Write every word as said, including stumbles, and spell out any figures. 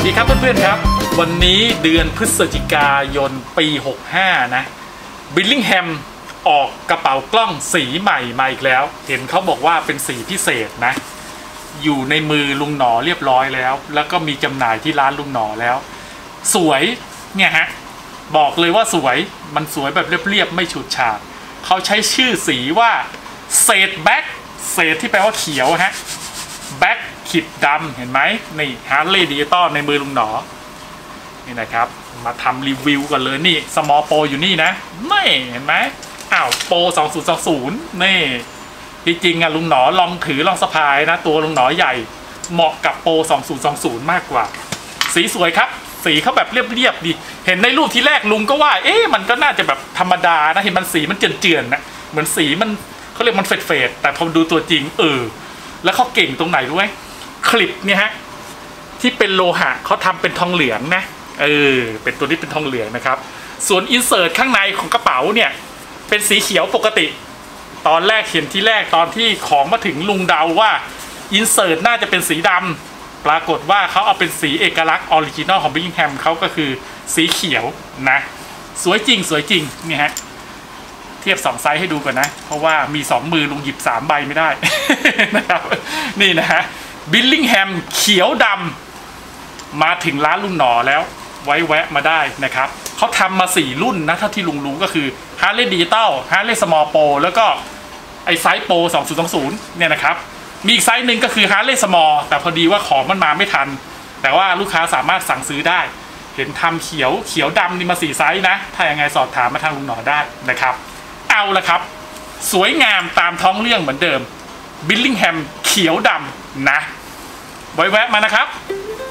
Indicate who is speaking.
Speaker 1: สดีครับเพื่อนๆครับวันนี้เดือนพฤศจิกายนปีหกห้านะบิลลิงแฮมออกกระเป๋ากล้องสีใหม่มาอีกแล้วเห็นเขาบอกว่าเป็นสีพิเศษนะอยู่ในมือลุงหนอเรียบร้อยแล้วแล้วก็มีจำหน่ายที่ร้านลุงหนอแล้วสวยเนี่ยฮะบอกเลยว่าสวยมันสวยแบบเรียบๆไม่ฉูดฉาดเขาใช้ชื่อสีว่าเศษแบ็คเศษที่แปลว่าเขียวฮะแบ็คขีดดำเห็นไหมนี่ฮาร์เลย์ดิจิตอลในมือลุงหนอนี่นะครับมาทำรีวิวกันเลยนี่สมอลโปรอยู่นี่นะไม่เห็นไหมอ้าวโปรสองพันยี่สิบนี่ที่จริงอะลุงหนอลองถือลองสะพายนะตัวลุงหนอใหญ่เหมาะกับโปรสองพันยี่สิบมากกว่าสีสวยครับสีเขาแบบเรียบๆดีเห็นในรูปที่แรกลุงก็ว่าเอ๊ะมันก็น่าจะแบบธรรมดานะเห็นมันสีมันเจือนๆนะเหมือนสีมันเขาเรียกมันเฟดๆแต่พอดูตัวจริงเออแล้วเขาเก่งตรงไหนรู้ไหมคลิปเนี่ยฮะที่เป็นโลหะเขาทำเป็นทองเหลืองนะเออเป็นตัวนี้เป็นทองเหลืองนะครับส่วนอินเสิร์ตข้างในของกระเป๋าเนี่ยเป็นสีเขียวปกติตอนแรกเห็นที่แรกตอนที่ของมาถึงลุงเดาว่าอินเสิร์ตน่าจะเป็นสีดำปรากฏว่าเขาเอาเป็นสีเอกลักษณ์ออริจินอลของบิลลิงแฮมเขาก็คือสีเขียวนะสวยจริงสวยจริงนี่ฮะเทียบสองไซส์ให้ดูก่อนนะเพราะว่ามีสองมือลุงหยิบสามใบไม่ได้ นะครับนี่นะฮะบิลลิงแฮมเขียวดำมาถึงร้านลุงหนอแล้วไว้แวะมาได้นะครับเขาทำมาสี่รุ่นนะถ้าที่ลุงรู้ก็คือฮาร์เลย์ดิจิตอลฮาร์เลย์สมอลโปรแล้วก็ไอไซส์โปรสองพันยี่สิบเนี่ยนะครับมีอีกไซส์หนึ่งก็คือฮาร์เลย์สมอลแต่พอดีว่าของมันมาไม่ทันแต่ว่าลูกค้าสามารถสั่งซื้อได้เห็นทำเขียวเขียวดำนี่มาสี่ไซส์นะถ้าอย่างไงสอบถามมาทางลุงหนอได้นะครับเอาละครับสวยงามตามท้องเรื่องเหมือนเดิมบิลลิงแฮมเขียวดำนะไว้แวะมานะครับ